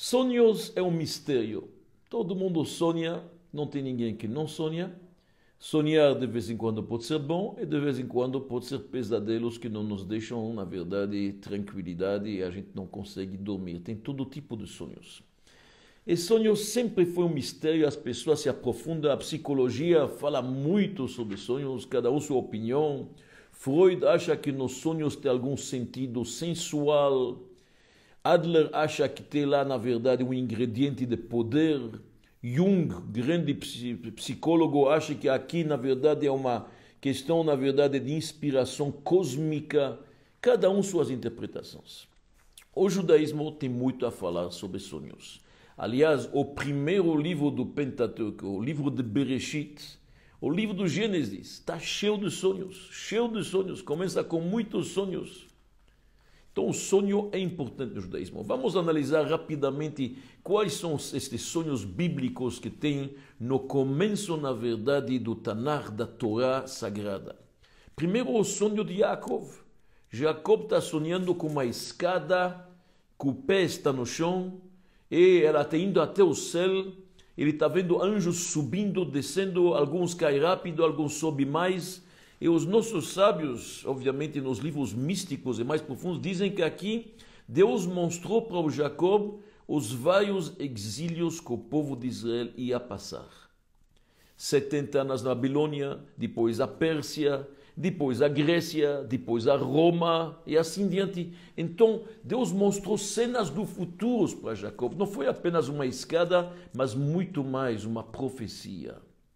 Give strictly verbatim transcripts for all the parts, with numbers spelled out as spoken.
Sonhos é um mistério. Todo mundo sonha, não tem ninguém que não sonha. Sonhar de vez em quando pode ser bom e de vez em quando pode ser pesadelos que não nos deixam, na verdade, tranquilidade e a gente não consegue dormir. Tem todo tipo de sonhos. E sonho sempre foi um mistério, as pessoas se aprofundam, a psicologia fala muito sobre sonhos, cada um sua opinião. Freud acha que nos sonhos tem algum sentido sensual. Adler acha que tem lá, na verdade, um ingrediente de poder. Jung, grande psicólogo, acha que aqui, na verdade, é uma questão, na verdade, de inspiração cósmica. Cada um suas interpretações. O judaísmo tem muito a falar sobre sonhos. Aliás, o primeiro livro do Pentateuco, o livro de Bereshit, o livro do Gênesis, está cheio de sonhos, cheio de sonhos, começa com muitos sonhos. Então, o sonho é importante no judaísmo. Vamos analisar rapidamente quais são estes sonhos bíblicos que tem no começo, na verdade, do Tanakh, da Torá Sagrada. Primeiro, o sonho de Jacob. Jacob está sonhando com uma escada, que o pé está no chão, e ela está indo até o céu. Ele está vendo anjos subindo, descendo, alguns caem rápido, alguns sobem mais. E os nossos sábios, obviamente nos livros místicos e mais profundos, dizem que aqui Deus mostrou para o Jacob os vários exílios que o povo de Israel ia passar. setenta anos na Babilônia, depois a Pérsia, depois a Grécia, depois a Roma e assim diante. Então Deus mostrou cenas do futuro para Jacob. Não foi apenas uma escada, mas muito mais uma profecia.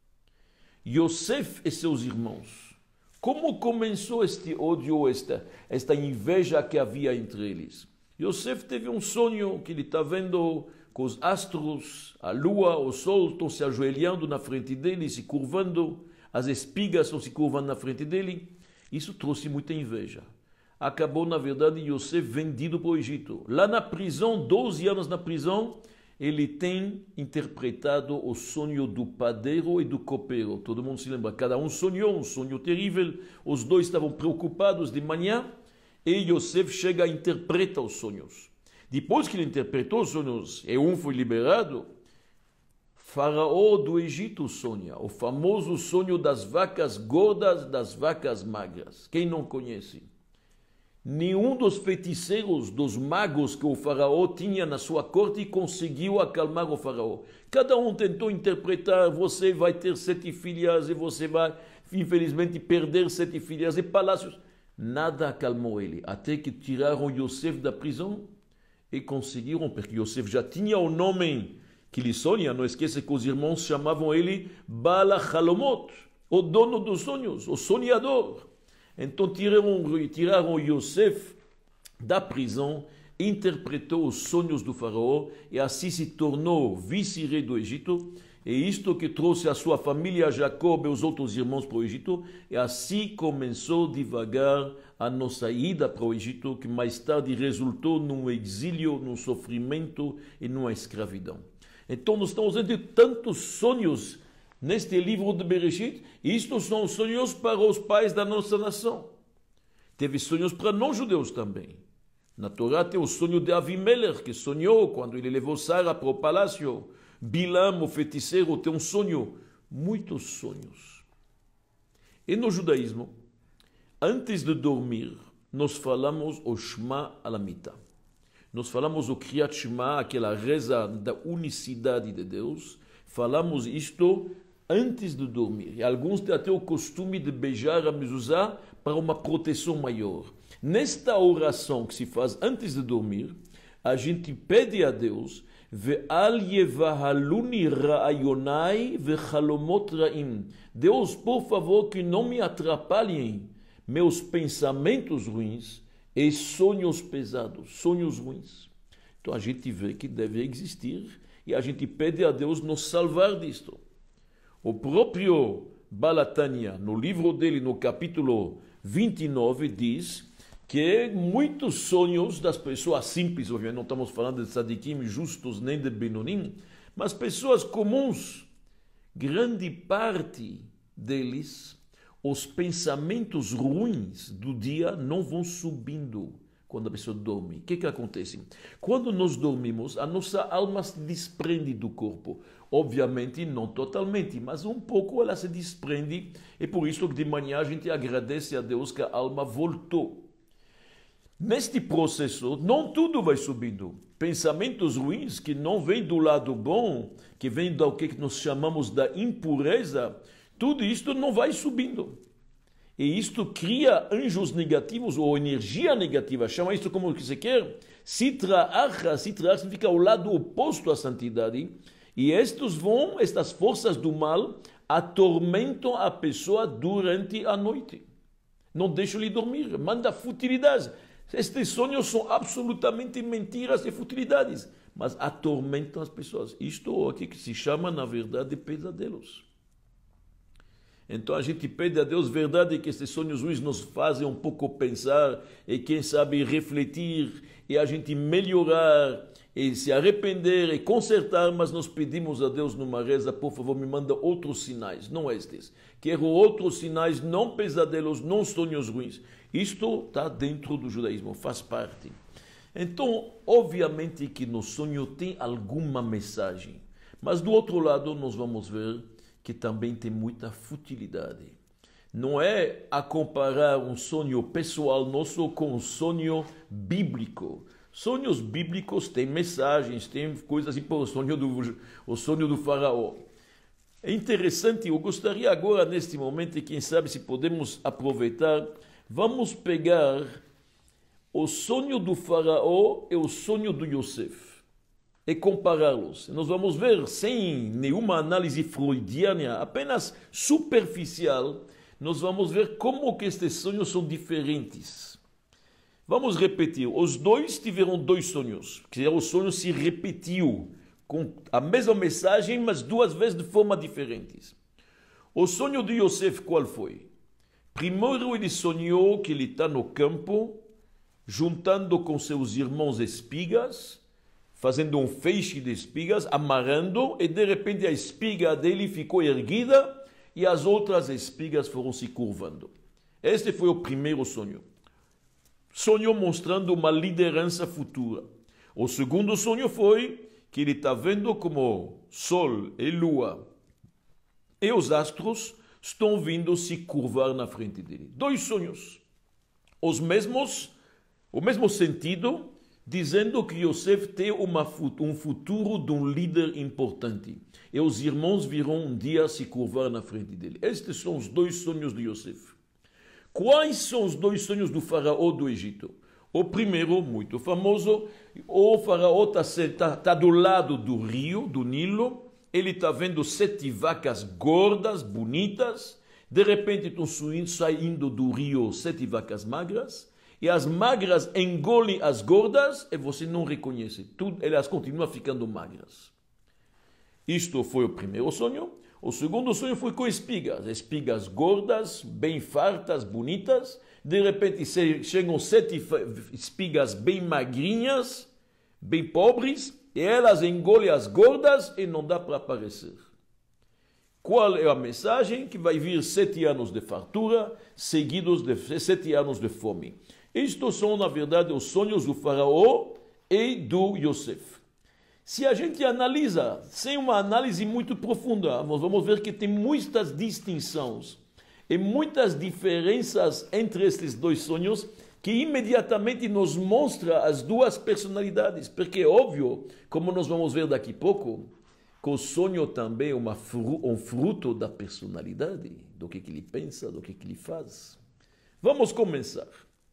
Yosef e seus irmãos. Como começou este ódio, esta, esta inveja que havia entre eles? Yosef teve um sonho que ele está vendo com os astros, a lua, o sol estão se ajoelhando na frente dele, se curvando, as espigas estão se curvando na frente dele. Isso trouxe muita inveja. Acabou, na verdade, Yosef vendido para o Egito. Lá na prisão, doze anos na prisão, ele tem interpretado o sonho do padeiro e do copeiro. Todo mundo se lembra, cada um sonhou um sonho terrível, os dois estavam preocupados de manhã, e Yosef chega e interpreta os sonhos. Depois que ele interpretou os sonhos e um foi liberado, Faraó do Egito sonha, o famoso sonho das vacas gordas, das vacas magras. Quem não conhece? Nenhum dos feiticeiros, dos magos que o faraó tinha na sua corte conseguiu acalmar o faraó. Cada um tentou interpretar, você vai ter sete filhas e você vai, infelizmente, perder sete filhas e palácios. Nada acalmou ele, até que tiraram Yosef da prisão e conseguiram, porque Yosef já tinha o nome que lhe sonha. Não esqueça que os irmãos chamavam ele Bala Halomot, o dono dos sonhos, o sonhador. Então tiraram, tiraram Yosef da prisão, interpretou os sonhos do faraó e assim se tornou vice-rei do Egito. E isto que trouxe a sua família, Jacob e os outros irmãos para o Egito. E assim começou devagar a nossa ida para o Egito, que mais tarde resultou num exílio, num sofrimento e numa escravidão. Então nós estamos vendo tantos sonhos neste livro de Bereshit, e estes são sonhos para os pais da nossa nação. Teve sonhos para não-judeus também. Na Torá tem o sonho de Avimelech, que sonhou quando ele levou Sara para o palácio. Bilam, o feiticeiro, tem um sonho. Muitos sonhos. E no judaísmo, antes de dormir, nós falamos o Shema Alamita. Nós falamos o Kriyat Shema, aquela reza da unicidade de Deus. Falamos isto antes de dormir. E alguns têm até o costume de beijar a mezuzá para uma proteção maior. Nesta oração que se faz antes de dormir, a gente pede a Deus Ve'al yevahaluni ra'ayonai ve'chalomot ra'im. Deus, por favor, que não me atrapalhem meus pensamentos ruins e sonhos pesados, sonhos ruins. Então a gente vê que deve existir e a gente pede a Deus nos salvar disto. O próprio Balatânia, no livro dele, no capítulo vinte e nove, diz que muitos sonhos das pessoas simples, obviamente não estamos falando de tzadikim justos nem de benonim, mas pessoas comuns, grande parte deles, os pensamentos ruins do dia não vão subindo quando a pessoa dorme. O que que acontece? Quando nós dormimos, a nossa alma se desprende do corpo. Obviamente, não totalmente, mas um pouco ela se desprende. E por isso que de manhã a gente agradece a Deus que a alma voltou. Neste processo, não tudo vai subindo. Pensamentos ruins que não vêm do lado bom, que vêm do que nós chamamos da impureza, tudo isto não vai subindo. E isto cria anjos negativos ou energia negativa. Chama isto como que você quer. Sitra Achra, Sitra Achra significa o lado oposto à santidade. E estes vão, estas forças do mal, atormentam a pessoa durante a noite. Não deixam-lhe dormir, manda futilidades. Estes sonhos são absolutamente mentiras e futilidades, mas atormentam as pessoas. Isto aqui que se chama, na verdade, pesadelos. Então a gente pede a Deus verdade que esses sonhos ruins nos fazem um pouco pensar e quem sabe refletir e a gente melhorar e se arrepender e consertar, mas nós pedimos a Deus numa reza, por favor, me manda outros sinais, não estes. Quero outros sinais, não pesadelos, não sonhos ruins. Isto está dentro do judaísmo, faz parte. Então, obviamente que no sonho tem alguma mensagem, mas do outro lado nós vamos ver que também tem muita futilidade. Não é a comparar um sonho pessoal nosso com um sonho bíblico. Sonhos bíblicos têm mensagens, têm coisas assim, o sonho do, o sonho do faraó. É interessante, eu gostaria agora, neste momento, e quem sabe se podemos aproveitar, vamos pegar o sonho do faraó e o sonho do Yosef e compará-los. Nós vamos ver, sem nenhuma análise freudiana, apenas superficial, nós vamos ver como que estes sonhos são diferentes. Vamos repetir, os dois tiveram dois sonhos, que o sonho se repetiu, com a mesma mensagem, mas duas vezes de forma diferentes. O sonho de Yosef qual foi? Primeiro ele sonhou que ele está no campo, juntando com seus irmãos espigas, fazendo um feixe de espigas, amarrando, e de repente a espiga dele ficou erguida e as outras espigas foram se curvando. Este foi o primeiro sonho. Sonho mostrando uma liderança futura. O segundo sonho foi que ele está vendo como Sol e Lua e os astros estão vindo se curvar na frente dele. Dois sonhos. Os mesmos, o mesmo sentido, dizendo que Yosef tem uma, um futuro de um líder importante. E os irmãos virão um dia se curvar na frente dele. Estes são os dois sonhos de Yosef. Quais são os dois sonhos do faraó do Egito? O primeiro, muito famoso, o faraó está tá, tá do lado do rio, do Nilo, ele está vendo sete vacas gordas, bonitas, de repente estão saindo do rio sete vacas magras, e as magras engolem as gordas e você não reconhece, tudo, elas continuam ficando magras. Isto foi o primeiro sonho. O segundo sonho foi com espigas, espigas gordas, bem fartas, bonitas. De repente chegam sete espigas bem magrinhas, bem pobres, e elas engolem as gordas e não dá para aparecer. Qual é a mensagem? Que vai vir sete anos de fartura, seguidos de sete anos de fome. Estes são, na verdade, os sonhos do faraó e do Yosef. Se a gente analisa, sem uma análise muito profunda, nós vamos ver que tem muitas distinções e muitas diferenças entre estes dois sonhos que imediatamente nos mostra as duas personalidades. Porque é óbvio, como nós vamos ver daqui a pouco, que o sonho também é uma fru um fruto da personalidade, do que, que ele pensa, do que, que ele faz. Vamos começar.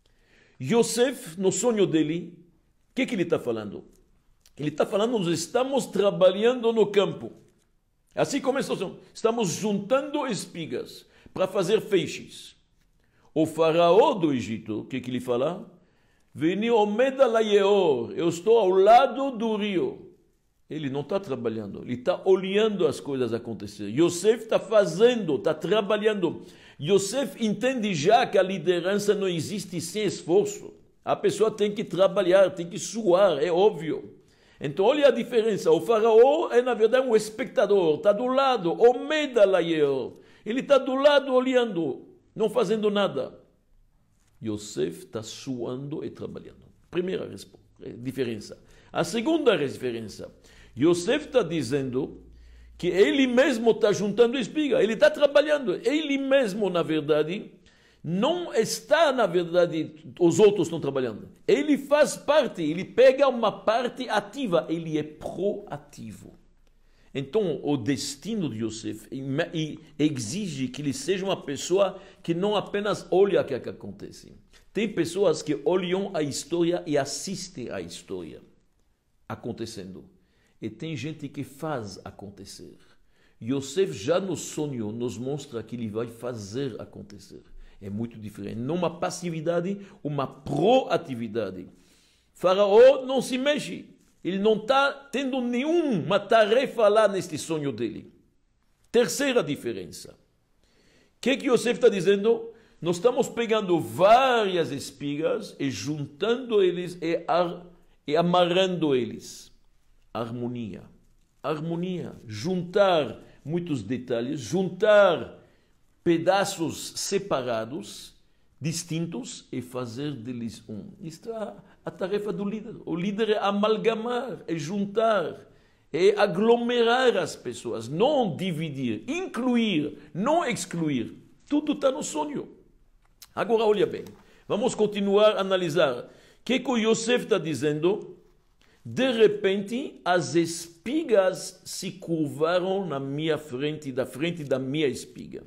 Yosef, no sonho dele, o que, que ele está falando? Ele está falando, nós estamos trabalhando no campo. Assim começa o sonho. Estamos juntando espigas para fazer feixes. O faraó do Egito, o que, que ele fala? Veni omeda layeor, eu estou ao lado do rio. Ele não está trabalhando, ele está olhando as coisas acontecer. Yosef está fazendo, está trabalhando. Yosef entende já que a liderança não existe sem esforço. A pessoa tem que trabalhar, tem que suar, é óbvio. Então olha a diferença, o faraó é na verdade um espectador, está do lado, omeda layeor. Ele está do lado olhando, não fazendo nada. Yosef está suando e trabalhando. Primeira diferença. A segunda diferença, Yosef está dizendo que ele mesmo está juntando espiga, ele está trabalhando, ele mesmo, na verdade, não está, na verdade, os outros estão trabalhando. Ele faz parte, ele pega uma parte ativa, ele é proativo. Então, o destino de Yosef exige que ele seja uma pessoa que não apenas olha o que acontece. Tem pessoas que olham a história e assistem à história acontecendo. E tem gente que faz acontecer. Yosef já no sonho nos mostra que ele vai fazer acontecer. É muito diferente. Não uma passividade, uma proatividade. Faraó não se mexe. Ele não está tendo nenhuma tarefa lá neste sonho dele. Terceira diferença. O que, que Yosef está dizendo? Nós estamos pegando várias espigas e juntando eles e, ar, e amarrando eles. Harmonia. Harmonia. Juntar muitos detalhes, juntar pedaços separados, distintos, e fazer deles um. Isto é a tarefa do líder. O líder é amalgamar, é juntar, é aglomerar as pessoas, não dividir, incluir, não excluir. Tudo está no sonho. Agora, olha bem, vamos continuar a analisar. O que, que o Yosef está dizendo? De repente, as espigas se curvaram na minha frente, da frente da minha espiga.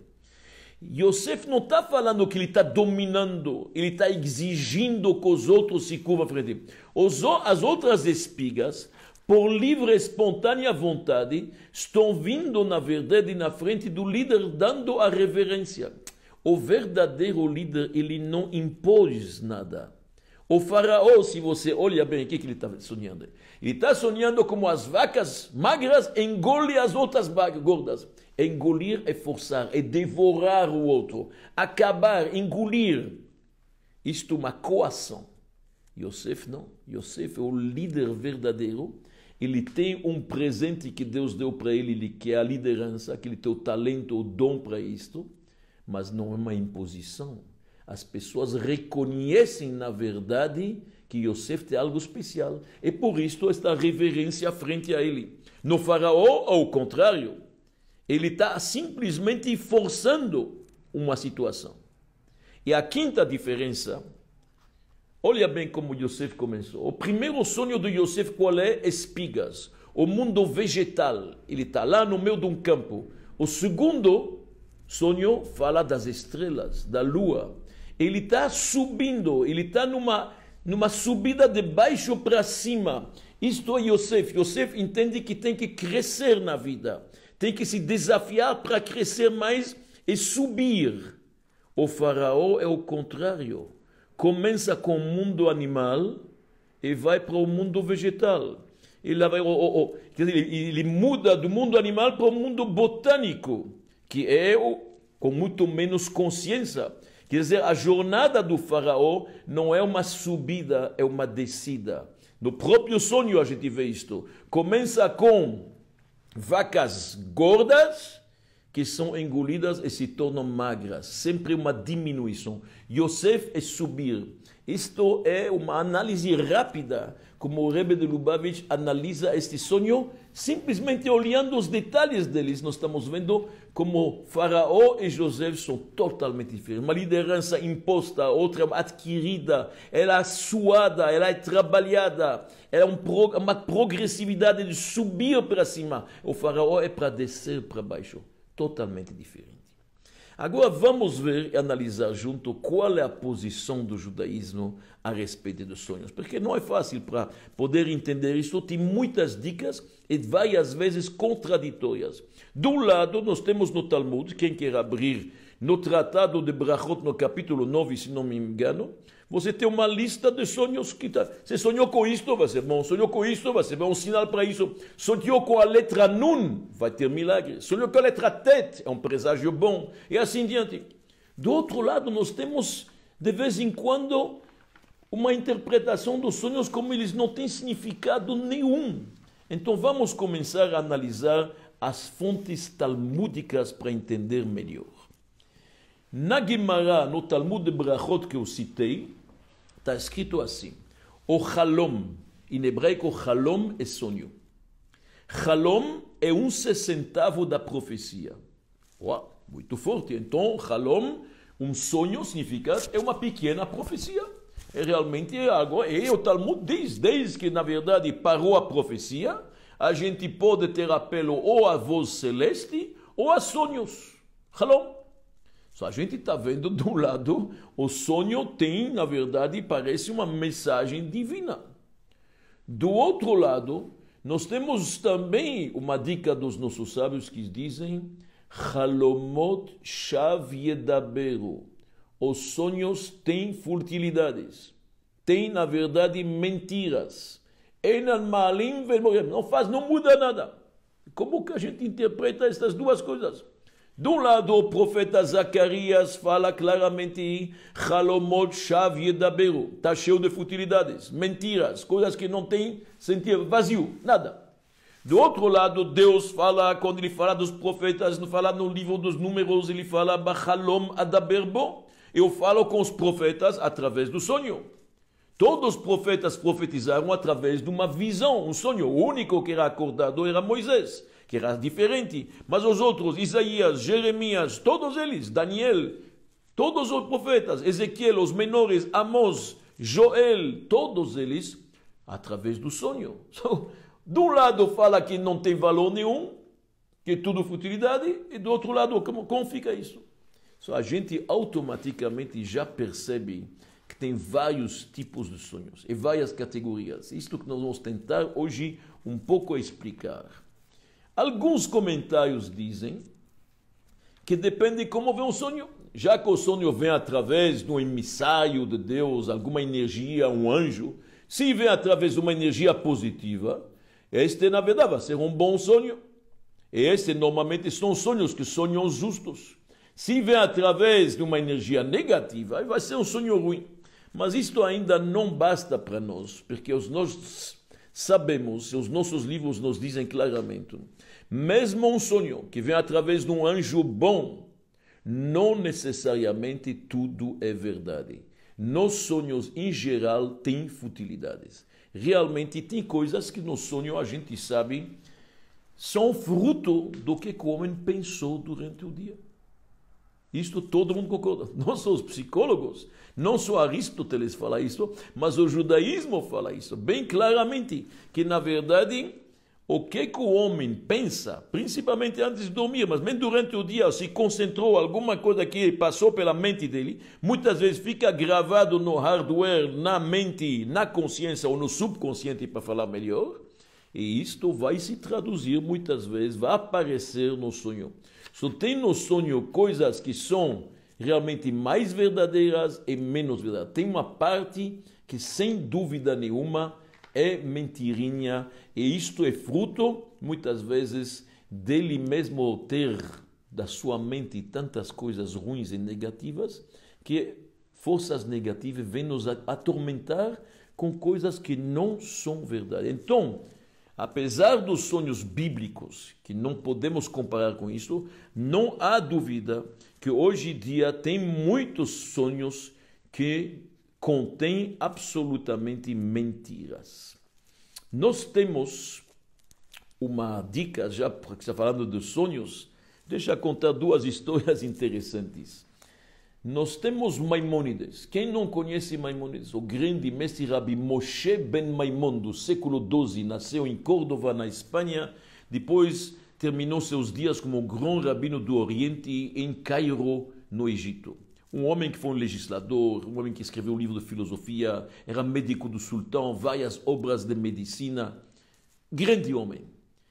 Yosef não está falando que ele está dominando, ele está exigindo que os outros se curvam à frente. Os, as outras espigas, por livre e espontânea vontade, estão vindo, na verdade, na frente do líder, dando a reverência. O verdadeiro líder, ele não impôs nada. O faraó, se você olha bem, o que, que ele está sonhando? Ele está sonhando como as vacas magras engolem as outras vacas gordas. Engolir é forçar, é devorar o outro, acabar, engolir. Isto é uma coação. Yosef não. Yosef é o líder verdadeiro. Ele tem um presente que Deus deu para ele, que é a liderança, que ele tem o talento, o dom para isto, mas não é uma imposição. As pessoas reconhecem, na verdade, que Yosef tem algo especial. E por isso esta reverência frente a ele. No faraó, ao contrário, ele está simplesmente forçando uma situação. E a quinta diferença, olha bem como Yosef começou. O primeiro sonho de Yosef, qual é? Espigas. O mundo vegetal. Ele está lá no meio de um campo. O segundo sonho fala das estrelas, da lua. Ele está subindo, ele está numa, numa subida de baixo para cima. Isto é Yosef. Yosef entende que tem que crescer na vida. Tem que se desafiar para crescer mais e subir. O faraó é o contrário. Começa com o mundo animal e vai para o mundo vegetal. Ele, vai, oh, oh, oh, quer dizer, ele, ele muda do mundo animal para o mundo botânico, que é o, com muito menos consciência. Quer dizer, a jornada do faraó não é uma subida, é uma descida. No próprio sonho a gente vê isto. Começa com vacas gordas que são engolidas e se tornam magras. Sempre uma diminuição. Yosef é subir. Isto é uma análise rápida, como o Rebbe de Lubavitch analisa este sonho, simplesmente olhando os detalhes deles. Nós estamos vendo como Faraó e José são totalmente diferentes. Uma liderança imposta, outra adquirida, ela é suada, ela é trabalhada, ela é um pro, uma progressividade de subir para cima. O Faraó é para descer para baixo. Totalmente diferente. Agora vamos ver e analisar junto qual é a posição do judaísmo a respeito dos sonhos. Porque não é fácil para poder entender isso. Tem muitas dicas e várias vezes contraditórias. De um lado, nós temos no Talmud, quem quer abrir no Tratado de Brachot, no capítulo nove, se não me engano, você tem uma lista de sonhos que tá. Você sonhou com isto, vai ser bom. Sonhou com isto, vai ser bom. Um sinal para isso. Sonhou com a letra Nun, vai ter milagre. Sonhou com a letra Tet, é um presságio bom. E assim diante. Do outro lado, nós temos, de vez em quando, uma interpretação dos sonhos como eles não têm significado nenhum. Então vamos começar a analisar as fontes talmúdicas para entender melhor. Na Gemara, no Talmud de Brachot que eu citei, está escrito assim: o halom. Em hebraico, halom é sonho. Halom é um sessentavo da profecia. Uau, muito forte. Então, halom, um sonho, significa é uma pequena profecia. É realmente algo, e o Talmud diz, desde que, na verdade, parou a profecia, a gente pode ter apelo ou à voz celeste ou a sonhos. Halom. Só a gente está vendo, de um lado, o sonho tem, na verdade, parece uma mensagem divina. Do outro lado, nós temos também uma dica dos nossos sábios que dizem Halomot shav yedaberu. Os sonhos têm futilidades, têm, na verdade, mentiras. Não faz, não muda nada. Como que a gente interpreta estas duas coisas? De um lado, o profeta Zacarias fala claramente Halomot shav yedaberu. Está cheio de futilidades, mentiras, coisas que não têm sentido, vazio, nada. Do outro lado, Deus fala, quando ele fala dos profetas, não fala no livro dos números, ele fala Bachalom adaberbo. Eu falo com os profetas através do sonho. Todos os profetas profetizaram através de uma visão, um sonho. O único que era acordado era Moisés, que era diferente. Mas os outros, Isaías, Jeremias, todos eles, Daniel, todos os profetas, Ezequiel, os menores, Amós, Joel, todos eles, através do sonho. So, de um lado fala que não tem valor nenhum, que é tudo futilidade, e do outro lado, como, como fica isso? So, a gente automaticamente já percebe que tem vários tipos de sonhos e várias categorias. Isto que nós vamos tentar hoje um pouco explicar. Alguns comentários dizem que depende de como vem o sonho. Já que o sonho vem através de um emissário de Deus, alguma energia, um anjo, se vem através de uma energia positiva, este na verdade vai ser um bom sonho. E este normalmente são sonhos que sonham os justos. Se vem através de uma energia negativa, vai ser um sonho ruim. Mas isto ainda não basta para nós, porque os nós sabemos, os nossos livros nos dizem claramente, mesmo um sonho que vem através de um anjo bom, não necessariamente tudo é verdade. Nos sonhos, em geral, tem futilidades. Realmente tem coisas que no sonho a gente sabe são fruto do que o homem pensou durante o dia. Isto todo mundo concorda. Não só os psicólogos, não só Aristóteles fala isso, mas o judaísmo fala isso bem claramente, que na verdade o que, que o homem pensa, principalmente antes de dormir, mas mesmo durante o dia, se concentrou alguma coisa que passou pela mente dele, muitas vezes fica gravado no hardware, na mente, na consciência ou no subconsciente, para falar melhor, e isto vai se traduzir muitas vezes, vai aparecer no sonho. Só tem no sonho coisas que são realmente mais verdadeiras e menos verdadeiras. Tem uma parte que, sem dúvida nenhuma, é mentirinha, e isto é fruto, muitas vezes, dele mesmo ter da sua mente tantas coisas ruins e negativas, que forças negativas vêm nos atormentar com coisas que não são verdade. Então, apesar dos sonhos bíblicos, que não podemos comparar com isso, não há dúvida que hoje em dia tem muitos sonhos que contêm absolutamente mentiras. Nós temos uma dica, já porque está falando de sonhos, deixa eu contar duas histórias interessantes. Nós temos Maimônides. Quem não conhece Maimônides? O grande mestre Rabi Moshe ben Maimon, do século doze, nasceu em Córdoba, na Espanha, depois terminou seus dias como grande rabino do Oriente em Cairo, no Egito. Um homem que foi um legislador, um homem que escreveu um livro de filosofia, era médico do sultão, várias obras de medicina. Grande homem.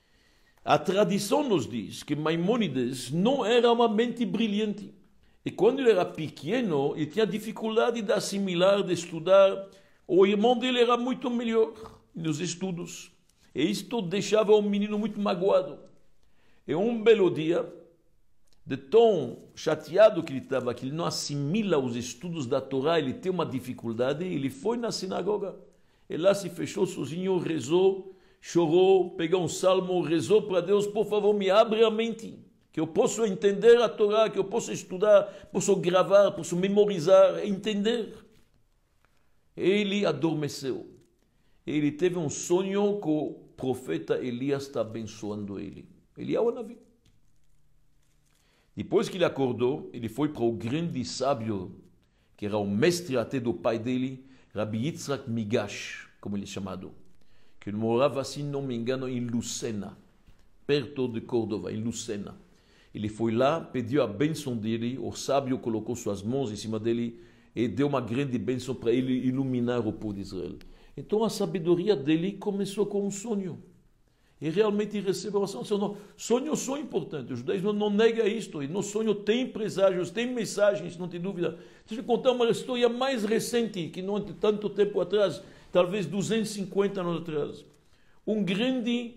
A tradição nos diz que Maimônides não era uma mente brilhante. E quando ele era pequeno, ele tinha dificuldade de assimilar, de estudar. O irmão dele era muito melhor nos estudos. E isto deixava o menino muito magoado. E um belo dia, de tão chateado que ele estava, que ele não assimila os estudos da Torá, ele tem uma dificuldade, ele foi na sinagoga. E lá se fechou sozinho, rezou, chorou, pegou um salmo, rezou para Deus, por favor, me abre a mente, que eu possa entender a Torá, que eu possa estudar, posso gravar, posso memorizar, entender. Ele adormeceu. e ele teve um sonho que o profeta Elias está abençoando ele. Elias é o Navi. Depois que ele acordou, ele foi para o grande sábio, que era o mestre até do pai dele, Rabbi Yitzhak Migash, como ele é chamado, que morava, se não me engano, em Lucena, perto de Córdoba, em Lucena. Ele foi lá, pediu a bênção dele, o sábio colocou suas mãos em cima dele e deu uma grande bênção para ele iluminar o povo de Israel. Então a sabedoria dele começou com um sonho. E realmente recebeu uma sonho. Sonhos são importantes. O judaísmo não nega isto. E no sonho tem preságios, tem mensagens, não tem dúvida. Deixa eu contar uma história mais recente, que não é tanto tempo atrás, talvez duzentos e cinquenta anos atrás. Um grande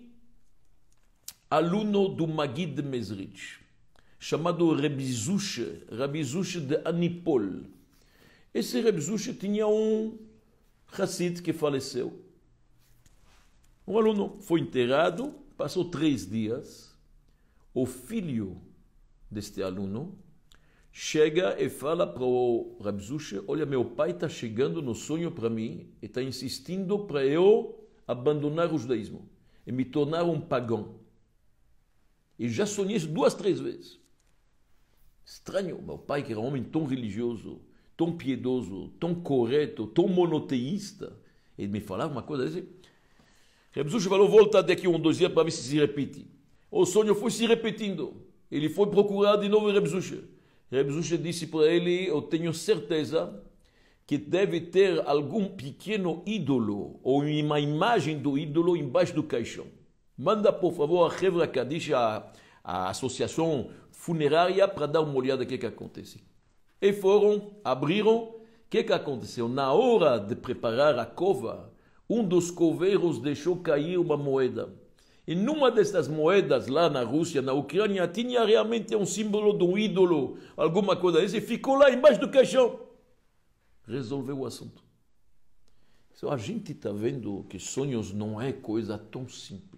aluno do Magid de Mezrich, chamado Rebbe Zushe, Rebbe Zushe de Anipol. Esse Rebbe Zushe tinha um Hassid que faleceu. Um aluno foi enterrado, passou três dias. O filho deste aluno chega e fala para o Rebbe Zushe: olha, meu pai está chegando no sonho para mim e está insistindo para eu abandonar o judaísmo e me tornar um pagão. E já sonhei isso duas, três vezes. Estranho, meu pai, que era um homem tão religioso, tão piedoso, tão correto, tão monoteísta, ele me falava uma coisa assim. Rebbe Zushe falou: volta daqui um, dois dias para ver se se repete. O sonho foi se repetindo. Ele foi procurar de novo Rebbe Zushe. Rebbe Zushe disse para ele: eu tenho certeza que deve ter algum pequeno ídolo ou uma imagem do ídolo embaixo do caixão. Manda, por favor, a Hevra Kadish, a, a associação funerária, para dar uma olhada no que, que acontece. E foram, abriram. O que, que aconteceu? Na hora de preparar a cova, um dos coveiros deixou cair uma moeda. E numa dessas moedas, lá na Rússia, na Ucrânia, tinha realmente um símbolo de um ídolo, alguma coisa dessa, e ficou lá embaixo do caixão. Resolveu o assunto. Então, a gente está vendo que sonhos não é coisa tão simples.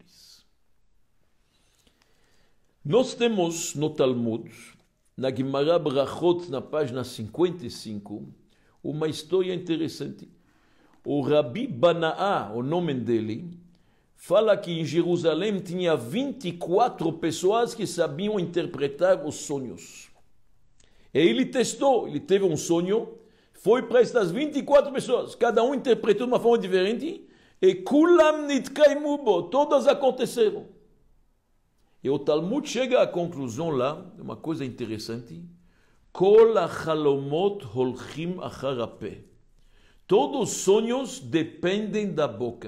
Nós temos no Talmud, na Gemara Brachot, na página cinquenta e cinco, uma história interessante. O Rabi Banaá, o nome dele, fala que em Jerusalém tinha vinte e quatro pessoas que sabiam interpretar os sonhos. E ele testou, ele teve um sonho, foi para estas vinte e quatro pessoas, cada um interpretou de uma forma diferente, e kulam nitkaimu bo, todas aconteceram. E o Talmud chega à conclusão lá, uma coisa interessante, kol hachalomot holchim achar hapeh. Todos os sonhos dependem da boca.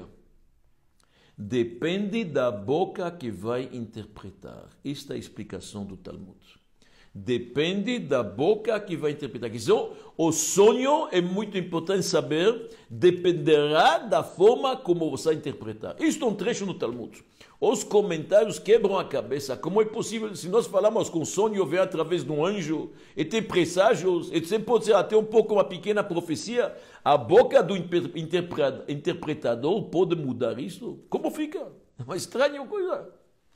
Depende da boca que vai interpretar. Esta é a explicação do Talmud. Depende da boca que vai interpretar. Então, o sonho, é muito importante saber, dependerá da forma como você vai interpretar. Isto é um trecho no Talmud. Os comentários quebram a cabeça. Como é possível, se nós falamos com o sonho, ver através de um anjo, e ter presságios, e você pode ser até um pouco uma pequena profecia, a boca do interpretador pode mudar isso? Como fica? É uma estranha coisa.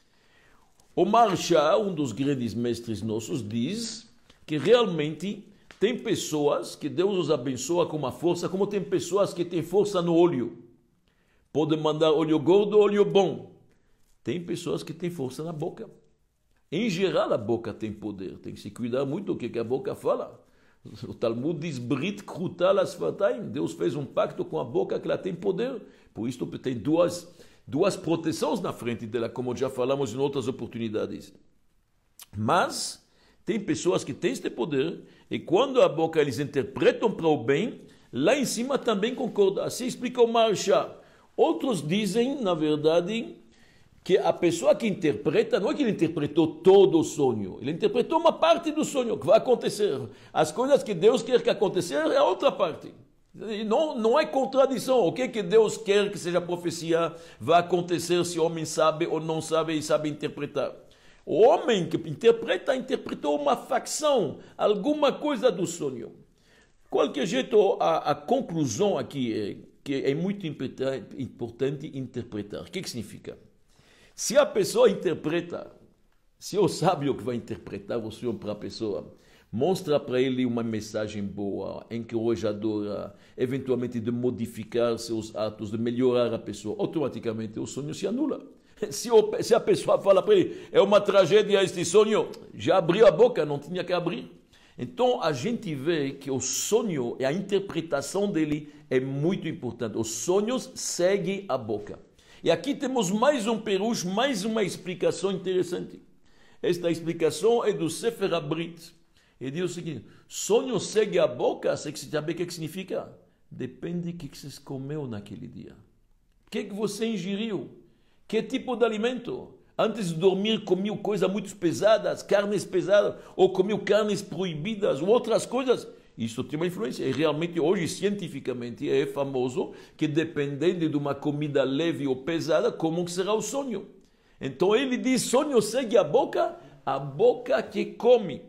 O Maharsha, um dos grandes mestres nossos, diz que realmente tem pessoas que Deus os abençoa com uma força, como tem pessoas que têm força no olho. Pode mandar olho gordo, olho bom. Tem pessoas que têm força na boca. Em geral, a boca tem poder. Tem que se cuidar muito do que a boca fala. O Talmud diz, Brit krutal asfataim. Deus fez um pacto com a boca que ela tem poder. Por isso tem duas, duas proteções na frente dela, como já falamos em outras oportunidades. Mas tem pessoas que têm este poder, e quando a boca eles interpretam para o bem, lá em cima também concorda. Assim explica o Maharsha. Outros dizem, na verdade, que a pessoa que interpreta, não é que ele interpretou todo o sonho, ele interpretou uma parte do sonho que vai acontecer. As coisas que Deus quer que acontecer é a outra parte. E não, não é contradição. O que, que Deus quer que seja profecia vai acontecer se o homem sabe ou não sabe e sabe interpretar. O homem que interpreta, interpretou uma facção, alguma coisa do sonho. De qualquer jeito, a, a conclusão aqui é que é muito importante interpretar. O que, que significa? Se a pessoa interpreta, se o sábio que vai interpretar o sonho para a pessoa, mostra para ele uma mensagem boa, encorajadora, eventualmente de modificar seus atos, de melhorar a pessoa, automaticamente o sonho se anula. Se, o, se a pessoa fala para ele, é uma tragédia este sonho, já abriu a boca, não tinha que abrir. Então a gente vê que o sonho e a interpretação dele é muito importante. Os sonhos seguem a boca. E aqui temos mais um perush, mais uma explicação interessante. Esta explicação é do Sefer HaBrit. Ele diz o seguinte: sonho segue a boca, você sabe o que significa? Depende do que você comeu naquele dia. O que você ingeriu? Que tipo de alimento? Antes de dormir, comiu coisas muito pesadas, carnes pesadas, ou comiu carnes proibidas, ou outras coisas. Isso tem uma influência. E realmente, hoje, cientificamente, é famoso que, dependendo de uma comida leve ou pesada, como será o sonho. Então, ele diz, sonho segue a boca, a boca que come.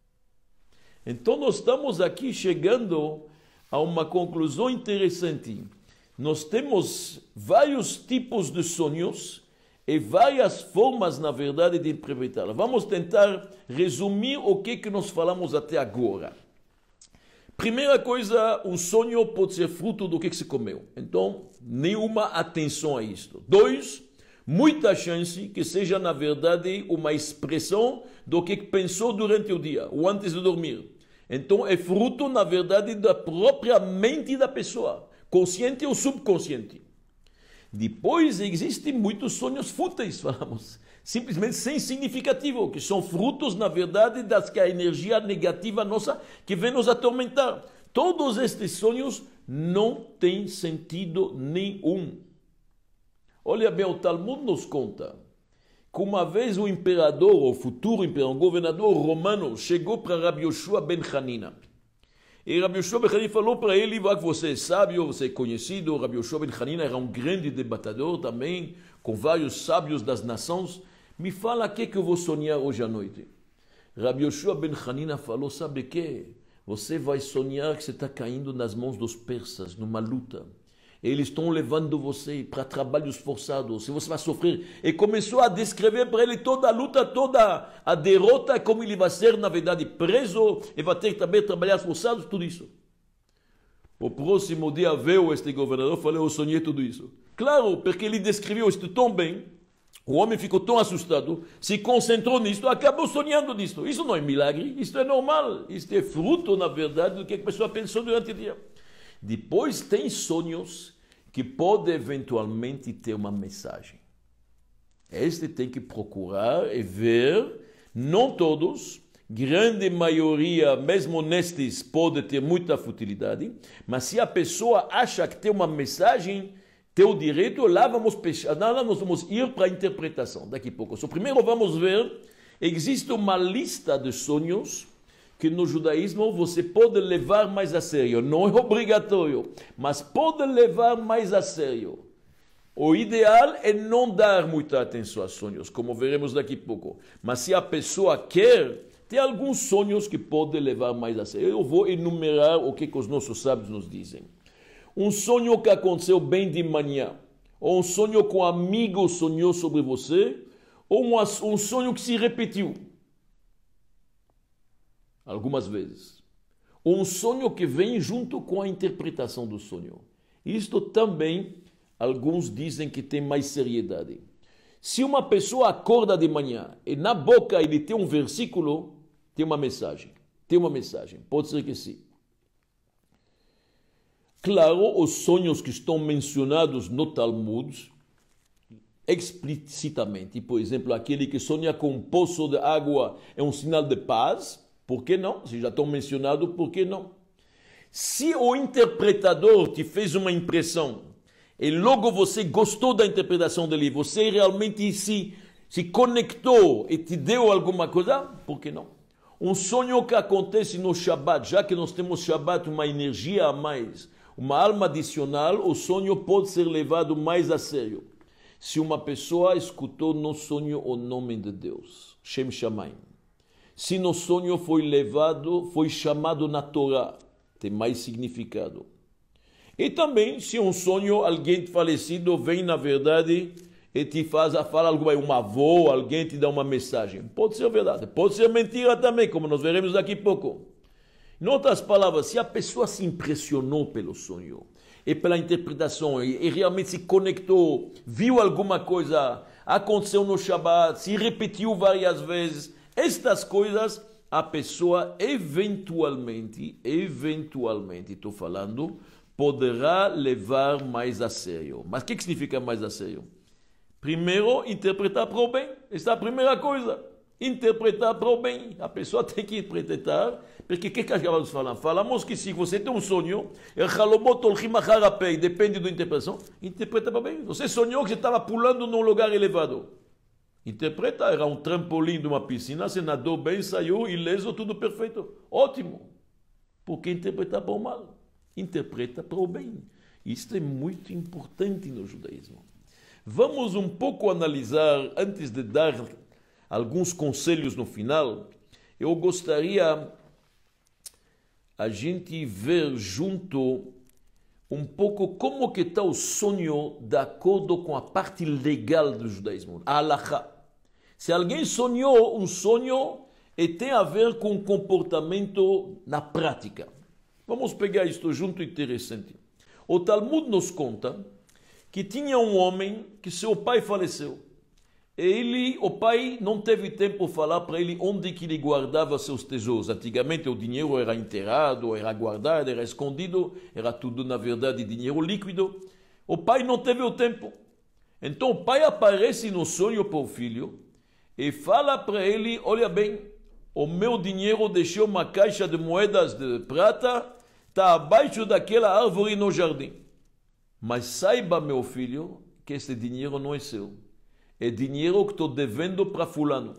Então, nós estamos aqui chegando a uma conclusão interessante. Nós temos vários tipos de sonhos e várias formas, na verdade, de interpretá-la. Vamos tentar resumir o que, que nós falamos até agora. Primeira coisa, um sonho pode ser fruto do que, que se comeu. Então, nenhuma atenção a isto. Dois, muita chance que seja, na verdade, uma expressão do que pensou durante o dia ou antes de dormir. Então, é fruto, na verdade, da própria mente da pessoa, consciente ou subconsciente. Depois, existem muitos sonhos fúteis, falamos, simplesmente sem significativo, que são frutos, na verdade, das que a energia negativa nossa que vem nos atormentar. Todos estes sonhos não têm sentido nenhum. Olha bem, o Talmud nos conta que uma vez o imperador, o futuro imperador, o governador romano, chegou para Rabbi Yoshua ben Hanina. E Rabbi Yoshua ben Hanina falou para ele, que você é sábio, você é conhecido. Rabbi Yoshua ben Hanina era um grande debatador também, com vários sábios das nações. Me fala o que, que eu vou sonhar hoje à noite. Rabbi Yoshua ben Hanina falou, sabe o que? Você vai sonhar que você está caindo nas mãos dos persas, numa luta. Eles estão levando você para trabalhos forçados, você vai sofrer. E começou a descrever para ele toda a luta, toda a derrota, como ele vai ser, na verdade, preso, e vai ter que também trabalhar forçados, tudo isso. O próximo dia veio este governador e falou, eu sonhei tudo isso. Claro, porque ele descreveu isto tão bem, o homem ficou tão assustado, se concentrou nisto, acabou sonhando nisto. Isso não é milagre, isso é normal, isso é fruto, na verdade, do que a pessoa pensou durante o dia. Depois tem sonhos que pode eventualmente ter uma mensagem. Este tem que procurar e ver, não todos, grande maioria, mesmo nestes, pode ter muita futilidade, mas se a pessoa acha que tem uma mensagem, tem o direito, lá vamos, lá nós vamos ir para a interpretação daqui a pouco. So, primeiro vamos ver, existe uma lista de sonhos que no judaísmo você pode levar mais a sério. Não é obrigatório, mas pode levar mais a sério. O ideal é não dar muita atenção a sonhos, como veremos daqui a pouco. Mas se a pessoa quer, tem alguns sonhos que pode levar mais a sério. Eu vou enumerar o que, que os nossos sábios nos dizem. Um sonho que aconteceu bem de manhã, ou um sonho que um amigo sonhou sobre você, ou um, um sonho que se repetiu algumas vezes. Um sonho que vem junto com a interpretação do sonho. Isto também, alguns dizem que tem mais seriedade. Se uma pessoa acorda de manhã e na boca ele tem um versículo, tem uma mensagem. Tem uma mensagem. Pode ser que sim. Claro, os sonhos que estão mencionados no Talmud, explicitamente, por exemplo, aquele que sonha com um poço de água é um sinal de paz. Por que não? Se já estão mencionados, por que não? Se o interpretador te fez uma impressão e logo você gostou da interpretação dele, você realmente se, se conectou e te deu alguma coisa, por que não? Um sonho que acontece no Shabbat, já que nós temos Shabbat, uma energia a mais, uma alma adicional, o sonho pode ser levado mais a sério. Se uma pessoa escutou no sonho o nome de Deus, Shem Shamayim. Se no sonho foi levado, foi chamado na Torá, tem mais significado. E também, se um sonho, alguém falecido vem, na verdade, e te faz, fala alguma, uma avó, alguém te dá uma mensagem. Pode ser verdade, pode ser mentira também, como nós veremos daqui a pouco. Em outras palavras, se a pessoa se impressionou pelo sonho e pela interpretação e, e realmente se conectou, viu alguma coisa, aconteceu no Shabbat, se repetiu várias vezes, estas coisas a pessoa eventualmente, eventualmente, estou falando, poderá levar mais a sério. Mas o que, que significa mais a sério? Primeiro, interpretar para o bem. Essa é a primeira coisa. Interpretar para o bem. A pessoa tem que interpretar, porque o que, que acabamos falando? Falamos que se você tem um sonho, depende da interpretação, interpreta para o bem. Você sonhou que você estava pulando num lugar elevado. Interpreta, era um trampolim de uma piscina, você nadou bem, saiu ileso, tudo perfeito. Ótimo. Por que interpretar para o mal? Interpreta para o bem. Isto é muito importante no judaísmo. Vamos um pouco analisar, antes de dar alguns conselhos no final, eu gostaria a gente ver junto um pouco como que está o sonho de acordo com a parte legal do judaísmo, a halakha. Se alguém sonhou um sonho e tem a ver com comportamento na prática. Vamos pegar isto junto, interessante. O Talmud nos conta que tinha um homem que seu pai faleceu. Ele, o pai não teve tempo de falar para ele onde que ele guardava seus tesouros. Antigamente o dinheiro era enterrado, era guardado, era escondido, era tudo na verdade dinheiro líquido. O pai não teve o tempo. Então o pai aparece no sonho para o filho e fala para ele, olha bem, o meu dinheiro deixou uma caixa de moedas de prata, está abaixo daquela árvore no jardim. Mas saiba, meu filho, que esse dinheiro não é seu. É dinheiro que estou devendo para fulano.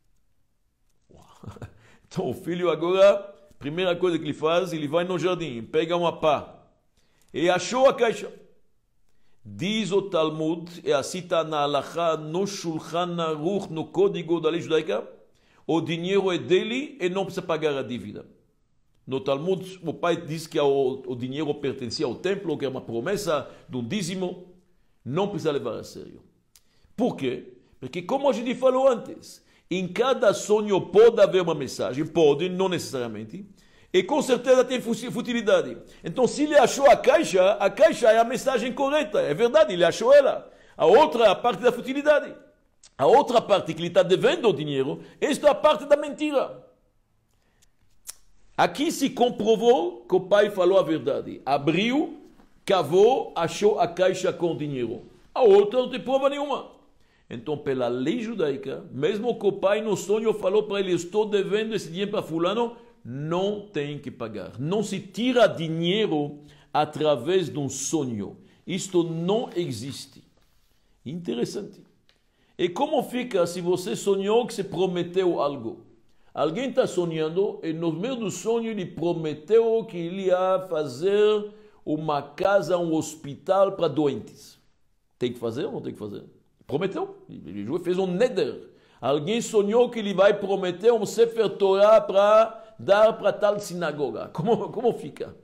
Então o filho agora, primeira coisa que ele faz, ele vai no jardim, pega uma pá e achou a caixa. Diz o Talmud, e assim está na halakha, no Shulchan Aruch, no código da lei judaica, o dinheiro é dele e não precisa pagar a dívida. No Talmud, o pai diz que o, o dinheiro pertencia ao templo, que é uma promessa de um dízimo, não precisa levar a sério. Por quê? Porque, como a gente falou antes, em cada sonho pode haver uma mensagem, pode, não necessariamente, e com certeza tem futilidade. Então, se ele achou a caixa, a caixa é a mensagem correta, é verdade, ele achou ela. A outra é a parte da futilidade. A outra parte que ele está devendo o dinheiro, esta é a parte da mentira. Aqui se comprovou que o pai falou a verdade. Abriu, cavou, achou a caixa com dinheiro. A outra não tem prova nenhuma. Então, pela lei judaica, mesmo que o pai no sonho falou para ele, estou devendo esse dinheiro para fulano, não tem que pagar. Não se tira dinheiro através de um sonho. Isto não existe. Interessante. E como fica se você sonhou que se prometeu algo? Alguém está sonhando e no meio do sonho ele prometeu que ele ia fazer uma casa, um hospital para doentes. Tem que fazer ou não tem que fazer? Prometeu. Ele fez um neder. Alguém sonhou que ele vai prometer um Sefer Torah para dar para tal sinagoga. Como, como fica?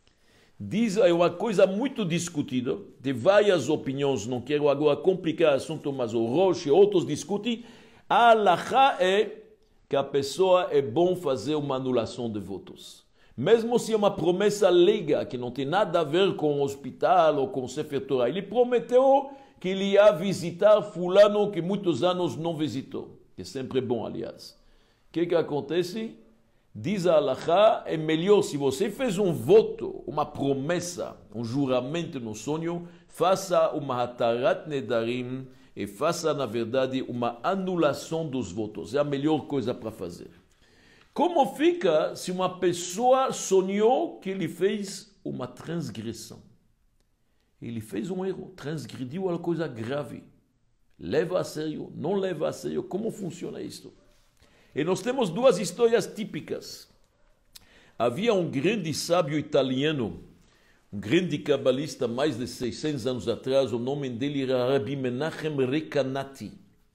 Diz, é uma coisa muito discutida, de várias opiniões, não quero agora complicar o assunto, mas o Rosh e outros discutem. A halakha é que a pessoa é bom fazer uma anulação de votos. Mesmo se é uma promessa leiga, que não tem nada a ver com o hospital ou com o Sefer Torah. Ele prometeu que ele ia visitar fulano que muitos anos não visitou. Que é sempre bom, aliás. O que que acontece? Diz a halakha, é melhor se você fez um voto, uma promessa, um juramento no sonho, faça uma hatarat nedarim e faça, na verdade, uma anulação dos votos. É a melhor coisa para fazer. Como fica se uma pessoa sonhou que ele fez uma transgressão? Ele fez um erro, transgrediu uma coisa grave. Leva a sério, não leva a sério. Como funciona isto? E nós temos duas histórias típicas. Havia um grande sábio italiano, um grande cabalista, mais de seiscentos anos atrás, o nome dele era Rabbi Menachem Recanati.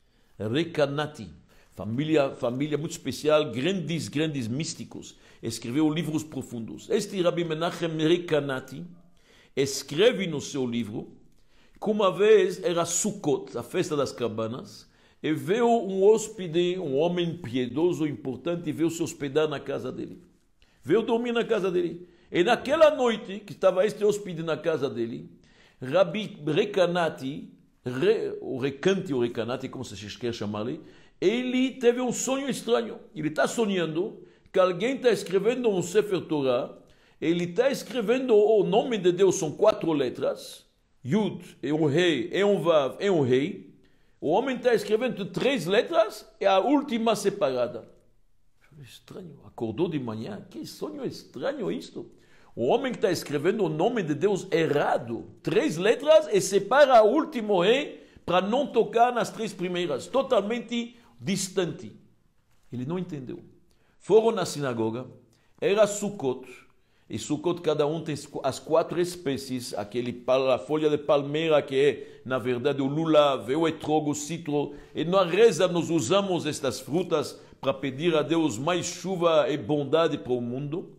Recanati, família, família muito especial, grandes, grandes místicos. Escreveu livros profundos. Este Rabbi Menachem Recanati escreve no seu livro que uma vez era Sukkot, a festa das cabanas, e veio um hóspede, um homem piedoso, importante, e veio se hospedar na casa dele. Veio dormir na casa dele. E naquela noite, que estava este hóspede na casa dele, Rabi Recanati, Re, o Recanti ou Recanati, como se quer chamar-lhe, ele teve um sonho estranho. Ele está sonhando que alguém está escrevendo um Sefer Torah, ele está escrevendo o nome de Deus, são quatro letras, Yud, e um Rei, e um Vav, e um Rei. O homem está escrevendo três letras e a última separada. Estranho, acordou de manhã, que sonho estranho isto. O homem que está escrevendo o nome de Deus errado, três letras e separa a última Rei para não tocar nas três primeiras, totalmente distante. Ele não entendeu. Foram na sinagoga, era Sukkot, e Sukkot cada um tem as quatro espécies, aquele, a folha de palmeira que é, na verdade, o lulav, o etrogo, o citro, e na reza nós usamos estas frutas para pedir a Deus mais chuva e bondade para o mundo.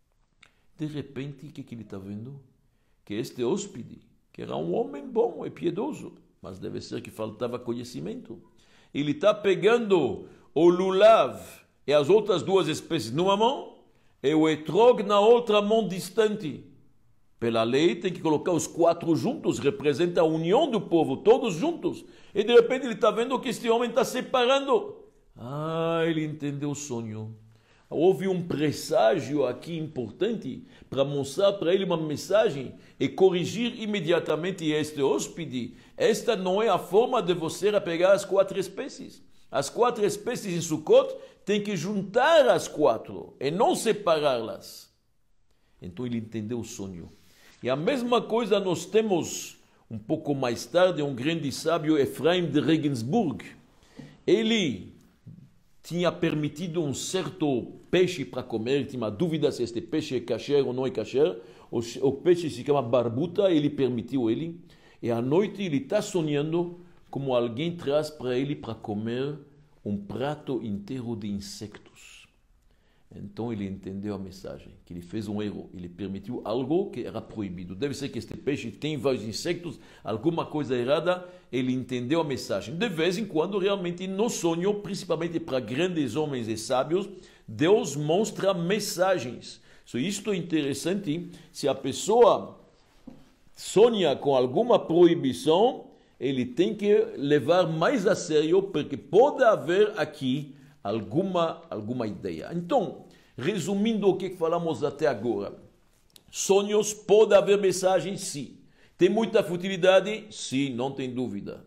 De repente, o que, que ele está vendo? Que este hóspede, que era um homem bom e piedoso, mas deve ser que faltava conhecimento, ele está pegando o lulav e as outras duas espécies numa mão, e o etrog na outra mão distante. Pela lei tem que colocar os quatro juntos, representa a união do povo, todos juntos. E de repente ele está vendo que este homem está separando. Ah, ele entendeu o sonho. Houve um presságio aqui importante para mostrar para ele uma mensagem e corrigir imediatamente este hóspede. Esta não é a forma de você pegar as quatro espécies. As quatro espécies em Sukkot tem que juntar as quatro e não separá-las. Então ele entendeu o sonho. E a mesma coisa nós temos, um pouco mais tarde, um grande sábio, Efraim de Regensburg. Ele tinha permitido um certo peixe para comer, ele tinha uma dúvida se este peixe é kasher ou não é kasher. O, o peixe se chama barbuta, ele permitiu ele. E à noite ele está sonhando como alguém traz para ele para comer um prato inteiro de insectos. Então ele entendeu a mensagem, que ele fez um erro, ele permitiu algo que era proibido. Deve ser que este peixe tem vários insectos, alguma coisa errada, ele entendeu a mensagem. De vez em quando, realmente, no sonho, principalmente para grandes homens e sábios, Deus mostra mensagens. So, isto é interessante, se a pessoa sonha com alguma proibição, ele tem que levar mais a sério, porque pode haver aqui alguma, alguma ideia. Então, resumindo o que falamos até agora, sonhos, pode haver mensagens, sim. Tem muita futilidade? Sim, não tem dúvida.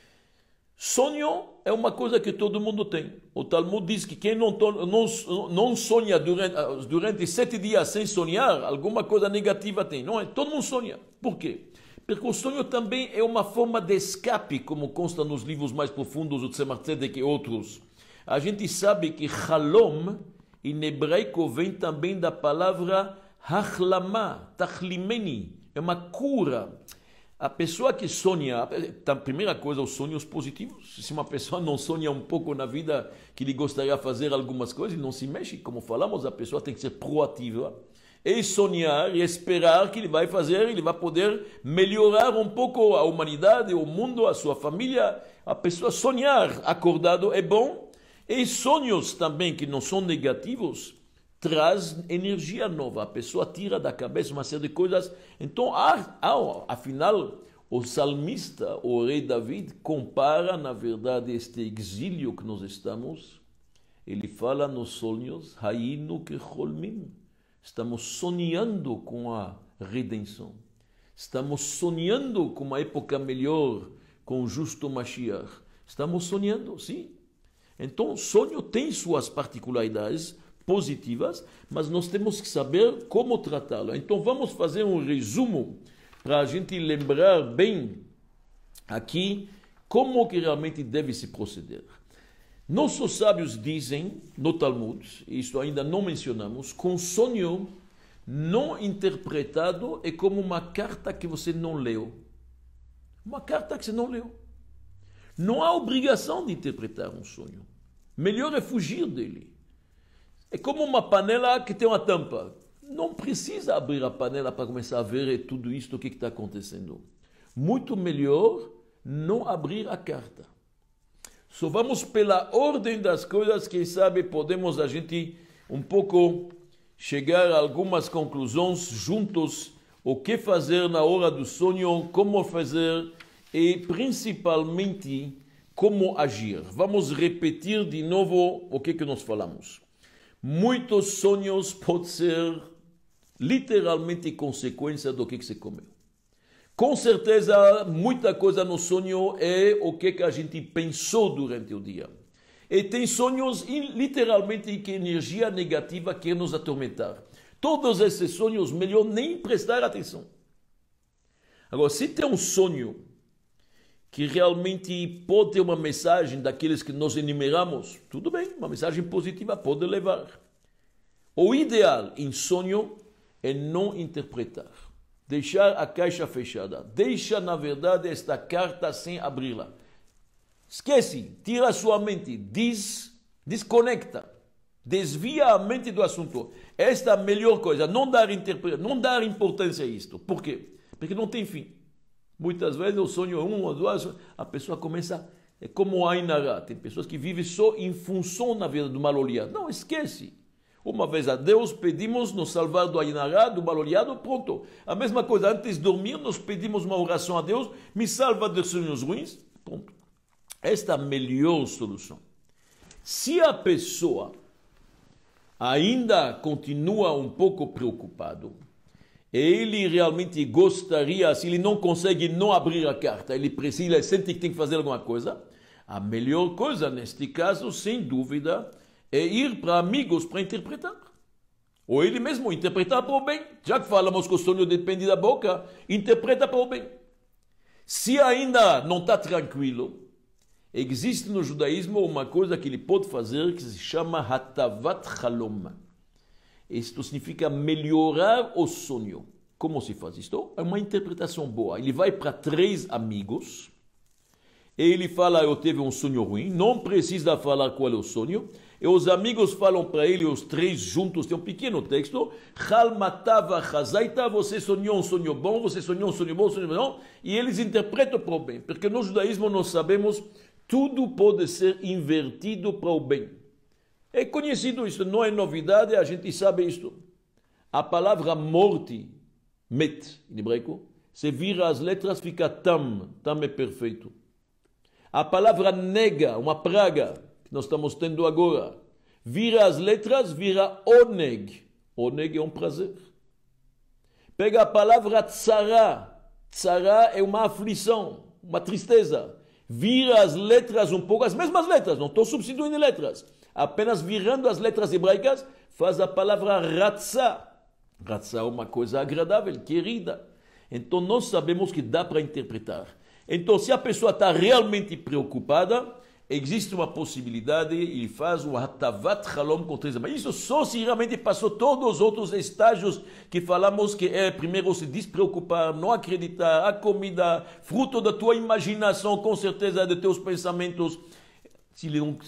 Sonho é uma coisa que todo mundo tem. O Talmud diz que quem não, não, não sonha durante, durante sete dias sem sonhar, alguma coisa negativa tem. Não é? Todo mundo sonha. Por quê? Porque o sonho também é uma forma de escape, como consta nos livros mais profundos, o Tzemach Tzedek e outros. A gente sabe que Halom, em hebraico, vem também da palavra Hachlama, Tachlimeni, é uma cura. A pessoa que sonha, a primeira coisa, os sonhos positivos. Se uma pessoa não sonha um pouco na vida que ele gostaria de fazer algumas coisas, ele não se mexe. Como falamos, a pessoa tem que ser proativa. E sonhar e esperar que ele vai fazer, ele vai poder melhorar um pouco a humanidade, o mundo, a sua família. A pessoa sonhar acordado é bom. E sonhos também que não são negativos, traz energia nova. A pessoa tira da cabeça uma série de coisas. Então, ah, ah, afinal, o salmista, o rei David, compara, na verdade, este exílio que nós estamos. Ele fala nos sonhos, Hayinu kecholmim. Estamos sonhando com a redenção. Estamos sonhando com uma época melhor, com o justo Mashiach. Estamos sonhando, sim. Então, o sonho tem suas particularidades positivas, mas nós temos que saber como tratá-lo. Então, vamos fazer um resumo para a gente lembrar bem aqui como que realmente deve se proceder. Nossos sábios dizem, no Talmud, isso ainda não mencionamos, que um sonho não interpretado é como uma carta que você não leu. Uma carta que você não leu. Não há obrigação de interpretar um sonho. Melhor é fugir dele. É como uma panela que tem uma tampa. Não precisa abrir a panela para começar a ver tudo isto, o que está acontecendo. muito melhor não abrir a carta. Só vamos pela ordem das coisas, quem sabe podemos a gente um pouco chegar a algumas conclusões juntos, o que fazer na hora do sonho, como fazer e principalmente como agir. Vamos repetir de novo o que, que nós falamos. Muitos sonhos podem ser literalmente consequência do que, que se comeu. Com certeza, muita coisa no sonho é o que, que a gente pensou durante o dia. E tem sonhos, literalmente, que energia negativa quer nos atormentar. Todos esses sonhos, melhor nem prestar atenção. Agora, se tem um sonho que realmente pode ter uma mensagem daqueles que nós enumeramos, tudo bem, uma mensagem positiva pode levar. O ideal em sonho é não interpretar. Deixar a caixa fechada. Deixa, na verdade, esta carta sem abri-la. Esquece, tira a sua mente, des, desconecta, desvia a mente do assunto. Esta é a melhor coisa, não dar, não dar importância a isto. Por quê? Porque não tem fim. Muitas vezes eu sonho um ou duas, a pessoa começa, é como a Ainara. Tem pessoas que vivem só em função na vida do mal olhado. Não, esquece. Uma vez a Deus pedimos nos salvar do Ainara, do mal olhado, pronto. A mesma coisa, antes de dormir, nós pedimos uma oração a Deus, me salva dos sonhos ruins, pronto. Esta é a melhor solução. Se a pessoa ainda continua um pouco preocupado, ele realmente gostaria, se ele não consegue não abrir a carta, ele precisa, ele sente que tem que fazer alguma coisa, a melhor coisa neste caso, sem dúvida, é ir para amigos para interpretar. Ou ele mesmo interpretar para o bem. Já que falamos que o sonho depende da boca, interpreta para o bem. Se ainda não está tranquilo, existe no judaísmo uma coisa que ele pode fazer que se chama Hatavat Halom. Isto significa melhorar o sonho. Como se faz isto? É uma interpretação boa. Ele vai para três amigos e ele fala, eu tive um sonho ruim, não precisa falar qual é o sonho, e os amigos falam para ele, os três juntos, tem um pequeno texto, Halmatava Hazaita, você sonhou um sonho bom, você sonhou um sonho bom, um sonho bom, e eles interpretam para o bem, porque no judaísmo nós sabemos, tudo pode ser invertido para o bem. É conhecido isso, não é novidade, a gente sabe isto. A palavra morte, met, em hebraico, se vira as letras, fica tam, tam é perfeito. A palavra nega, uma praga, que nós estamos tendo agora, vira as letras, vira oneg. Oneg é um prazer. Pega a palavra tzara. Tzara é uma aflição, uma tristeza. Vira as letras um pouco, as mesmas letras, não estou substituindo letras. Apenas virando as letras hebraicas, faz a palavra ratzá. Ratzá é uma coisa agradável, querida. Então nós sabemos que dá para interpretar. Então, se a pessoa está realmente preocupada, existe uma possibilidade, ele faz o Hatavat Halom com três amigos. Isso só se realmente passou todos os outros estágios que falamos que é primeiro se despreocupar, não acreditar, a comida, fruto da tua imaginação, com certeza, de teus pensamentos. Se ele não,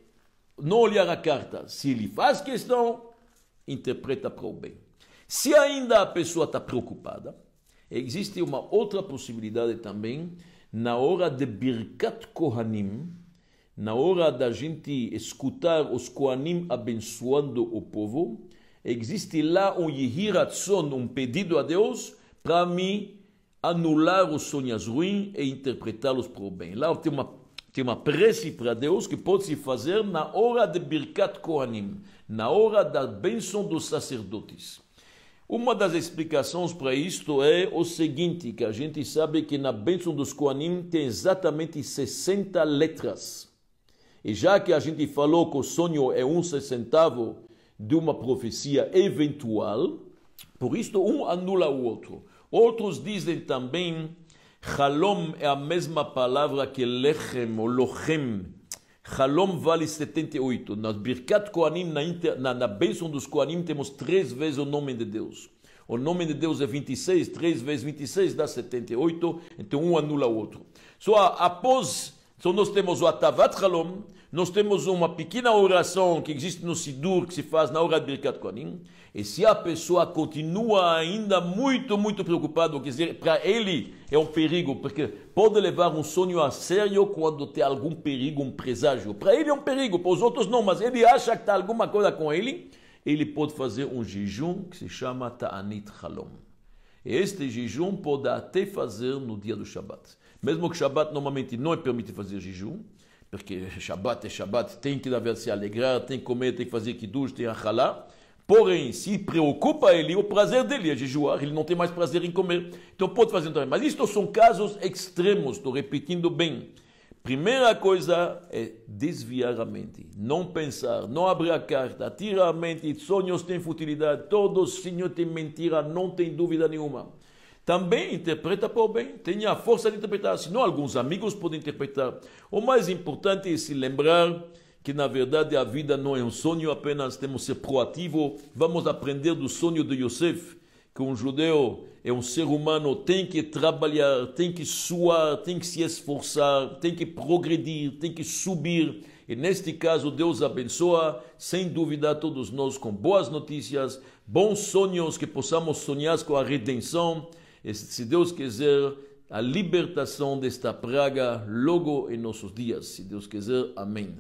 não olhar a carta, se ele faz questão, interpreta para o bem. Se ainda a pessoa está preocupada, existe uma outra possibilidade também, na hora de Birkat Kohanim, na hora da gente escutar os Kohanim abençoando o povo, existe lá um Yehiratson, um pedido a Deus, para me anular os sonhos ruins e interpretá-los para o bem. Lá tem uma, tem uma prece para Deus que pode se fazer na hora de Birkat Kohanim, na hora da bênção dos sacerdotes. Uma das explicações para isto é o seguinte, que a gente sabe que na bênção dos Kohanim tem exatamente sessenta letras. E já que a gente falou que o sonho é um sessentavo de uma profecia eventual, por isso um anula o outro. Outros dizem também, Halom é a mesma palavra que lechem ou lochem. Halom vale setenta e oito. Na Birkat Kohanim, na, inter, na, na bênção dos Kohanim, temos três vezes o nome de Deus. O nome de Deus é vinte e seis, três vezes vinte e seis dá setenta e oito, então um anula o outro. Só após, só nós temos o Hatavat Halom, nós temos uma pequena oração que existe no Sidur, que se faz na hora de Birkat Kohanim, e se a pessoa continua ainda muito, muito preocupada, quer dizer, para ele é um perigo, porque pode levar um sonho a sério quando tem algum perigo, um presságio. Para ele é um perigo, para os outros não, mas ele acha que está alguma coisa com ele, ele pode fazer um jejum que se chama Ta'anit Halom. Este jejum pode até fazer no dia do Shabbat. Mesmo que Shabbat normalmente não é permitido fazer jejum, porque Shabbat é Shabbat, tem que se alegrar, tem que comer, tem que fazer kiddush, tem achalá. Porém, se preocupa ele, o prazer dele é jejuar, ele não tem mais prazer em comer. Então pode fazer também. Mas isto são casos extremos, estou repetindo bem. Primeira coisa é desviar a mente, não pensar, não abrir a carta, tirar a mente, sonhos têm futilidade, todos sonhos têm mentira, não tem dúvida nenhuma. Também interpreta por bem, tenha a força de interpretar, senão alguns amigos podem interpretar. O mais importante é se lembrar que na verdade a vida não é um sonho apenas, temos que ser proativo, vamos aprender do sonho de Yosef, que um judeu é um ser humano, tem que trabalhar, tem que suar, tem que se esforçar, tem que progredir, tem que subir. E neste caso Deus abençoa, sem dúvida, todos nós com boas notícias, bons sonhos, que possamos sonhar com a redenção, e se Deus quiser, a libertação desta praga logo em nossos dias. Se Deus quiser, amém.